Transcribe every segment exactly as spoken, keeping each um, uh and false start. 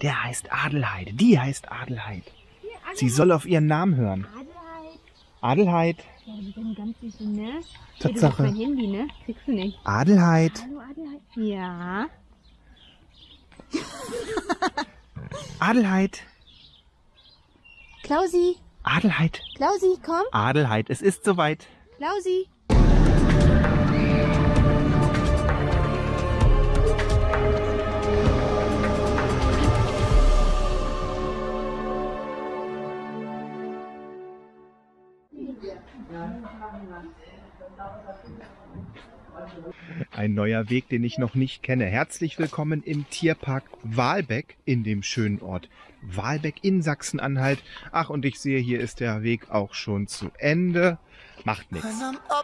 Der heißt Adelheid. Die heißt Adelheid. Sie soll auf ihren Namen hören. Adelheid. Adelheid. Ja, die sind ganz süß, ne? Tatsache. Mein Handy, ne? Kriegst du nicht. Adelheid. Hallo, Adelheid. Ja. Adelheid. Klausi. Adelheid. Klausi, komm. Adelheid, es ist soweit. Klausi. Ein neuer Weg, den ich noch nicht kenne. Herzlich willkommen im Tierpark Wahlbeck in dem schönen Ort Wahlbeck in Sachsen-Anhalt. Ach, und ich sehe, hier ist der Weg auch schon zu Ende. Macht nichts.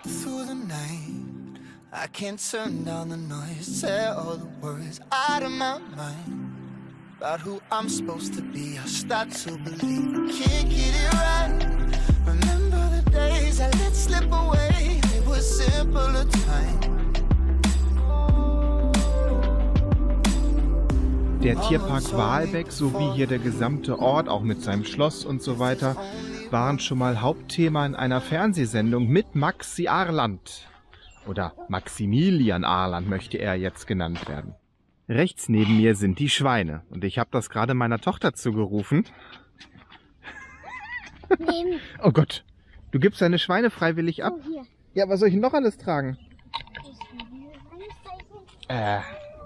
Der Tierpark Wahlbeck sowie hier der gesamte Ort, auch mit seinem Schloss und so weiter, waren schon mal Hauptthema in einer Fernsehsendung mit Maxi Arland. Oder Maximilian Arland möchte er jetzt genannt werden. Rechts neben mir sind die Schweine und ich habe das gerade meiner Tochter zugerufen. Nehmen. Oh Gott, du gibst deine Schweine freiwillig ab? Oh, hier. Ja, was soll ich denn noch alles tragen? Äh...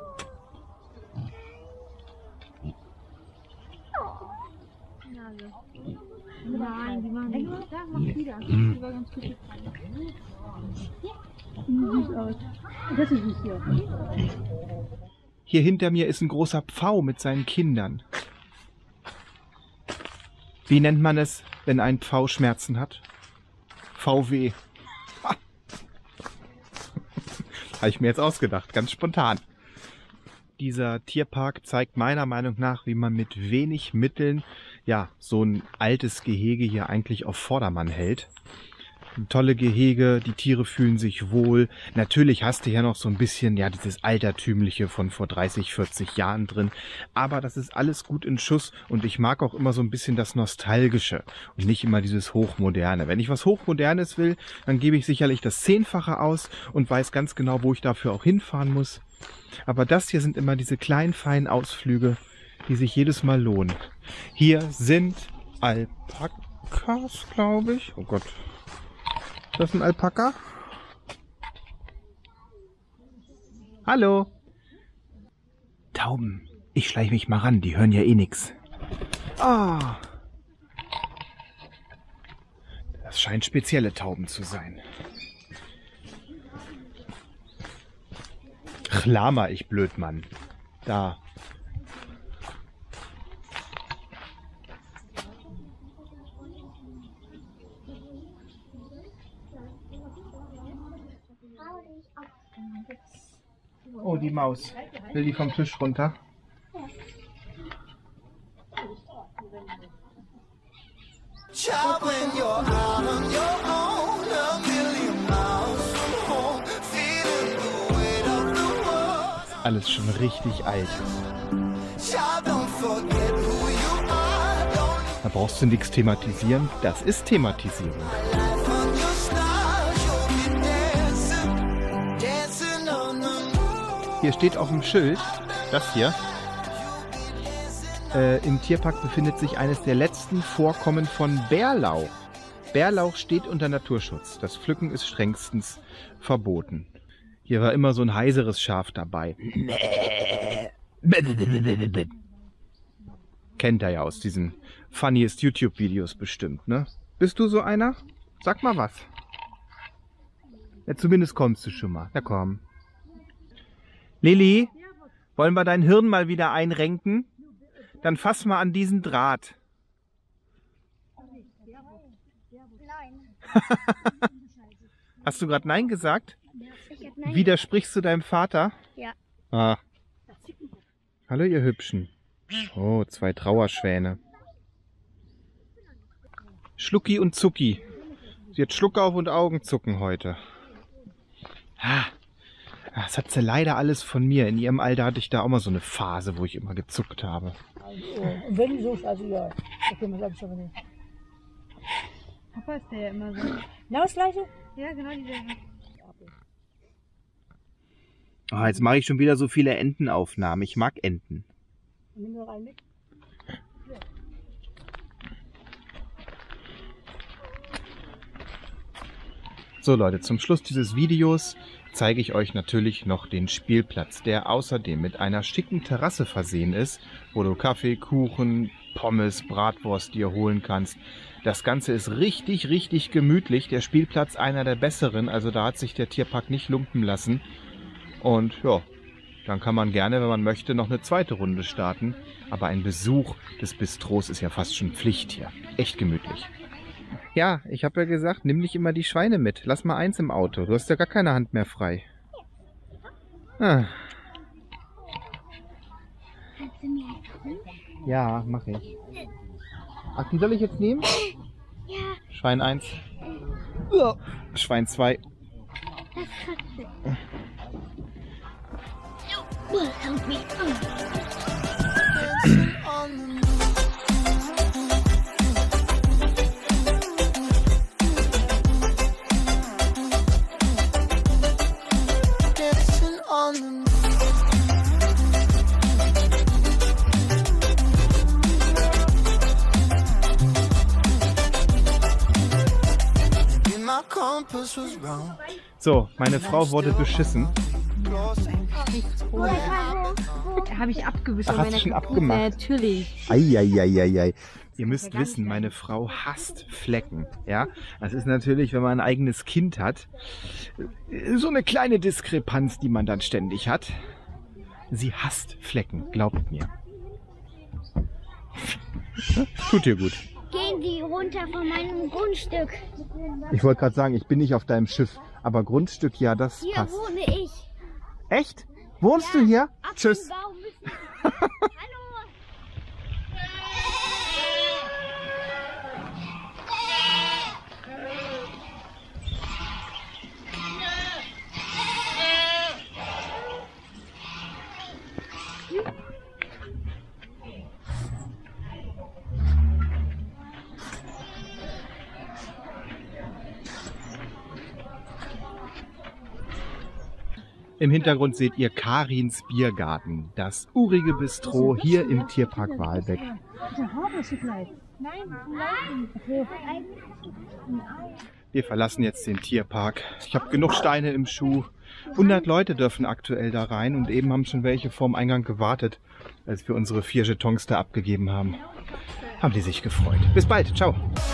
Nein, die machen nicht. Da, mach wieder. Die war ganz gut. Süß aus. Das ist süß hier. Hier hinter mir ist ein großer Pfau mit seinen Kindern. Wie nennt man es, wenn ein Pfau Schmerzen hat? V W. Habe ich mir jetzt ausgedacht, ganz spontan. Dieser Tierpark zeigt meiner Meinung nach, wie man mit wenig Mitteln ja so ein altes Gehege hier eigentlich auf Vordermann hält. Tolle Gehege, die Tiere fühlen sich wohl. Natürlich hast du hier noch so ein bisschen ja dieses Altertümliche von vor dreißig, vierzig Jahren drin. Aber das ist alles gut in Schuss und ich mag auch immer so ein bisschen das Nostalgische und nicht immer dieses Hochmoderne. Wenn ich was Hochmodernes will, dann gebe ich sicherlich das Zehnfache aus und weiß ganz genau, wo ich dafür auch hinfahren muss. Aber das hier sind immer diese kleinen, feinen Ausflüge, die sich jedes Mal lohnen. Hier sind Alpakas, glaube ich. Oh Gott. Ist das ein Alpaka? Hallo. Tauben. Ich schleiche mich mal ran, die hören ja eh nix. Ah. Das scheint spezielle Tauben zu sein. Ach, Lama, ich Blödmann. Da. Oh, die Maus. Will die vom Tisch runter? Alles schon richtig alt. Da brauchst du nichts thematisieren. Das ist Thematisierung. Hier steht auf dem Schild, das hier, äh, im Tierpark befindet sich eines der letzten Vorkommen von Bärlauch. Bärlauch steht unter Naturschutz. Das Pflücken ist strengstens verboten. Hier war immer so ein heiseres Schaf dabei. Kennt er ja aus diesen funniest YouTube-Videos bestimmt, ne? Bist du so einer? Sag mal was. Ja, zumindest kommst du schon mal. Na komm. Lilly, wollen wir dein Hirn mal wieder einrenken? Dann fass mal an diesen Draht. Nein. Hast du gerade Nein gesagt? Ich hab Nein. Widersprichst du deinem Vater? Ja. Ah. Hallo ihr Hübschen. Oh, zwei Trauerschwäne. Schlucki und Zucki. Sie hat Schluckauf und Augenzucken heute. Ah. Das hat sie leider alles von mir. In ihrem Alter hatte ich da auch mal so eine Phase, wo ich immer gezuckt habe. Also, und wenn so, also ja. Okay, man sagt schon nicht. Papa ist der ja immer so. Genau das gleiche? Ja, genau dieselbe. Oh, jetzt mache ich schon wieder so viele Entenaufnahmen. Ich mag Enten. Nimm noch einen mit. So Leute, zum Schluss dieses Videos zeige ich euch natürlich noch den Spielplatz, der außerdem mit einer schicken Terrasse versehen ist, wo du Kaffee, Kuchen, Pommes, Bratwurst dir holen kannst. Das Ganze ist richtig, richtig gemütlich. Der Spielplatz einer der besseren, also da hat sich der Tierpark nicht lumpen lassen. Und ja, dann kann man gerne, wenn man möchte, noch eine zweite Runde starten. Aber ein Besuch des Bistros ist ja fast schon Pflicht hier. Echt gemütlich. Ja, ich habe ja gesagt, nimm nicht immer die Schweine mit. Lass mal eins im Auto. Du hast ja gar keine Hand mehr frei. Ah. Kannst du mir helfen? Ja, mache ich. Ach, die soll ich jetzt nehmen? Ja, Schwein eins. Oh, Schwein zwei. das kriegst du. Oh, help me. So, meine Frau wurde beschissen. Habe ich abgewischt. Ach, hast du schon abgemacht? Ja, natürlich. Eieieiei. Ihr müsst wissen, meine Frau hasst Flecken. Ja, das ist natürlich, wenn man ein eigenes Kind hat, so eine kleine Diskrepanz, die man dann ständig hat. Sie hasst Flecken, glaubt mir. Tut ihr gut. Gehen Sie runter von meinem Grundstück. Ich wollte gerade sagen, ich bin nicht auf deinem Schiff, aber Grundstück, ja, das Hier passt. wohne ich. Echt? Wohnst du hier? Tschüss. Apfelbaum müssen- Hallo. Im Hintergrund seht ihr Karins Biergarten, das urige Bistro hier im Tierpark Waalbeck. Wir verlassen jetzt den Tierpark. Ich habe genug Steine im Schuh. hundert Leute dürfen aktuell da rein und eben haben schon welche vorm Eingang gewartet, als wir unsere vier Jetons da abgegeben haben. Haben die sich gefreut. Bis bald. Ciao.